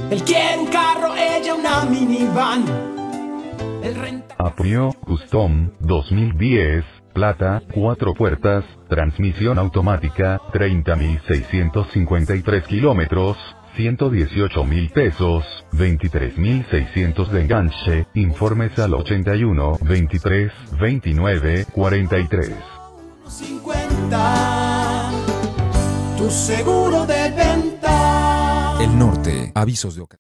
Él quiere un carro, ella una minivan. Aprio Custom 2010, plata, 4 puertas, transmisión automática, 30.653 kilómetros, 118.000 pesos, 23.600 de enganche. Informes al 81 23 29 43. 50, tu seguro de venta. El Norte, avisos de ocasión.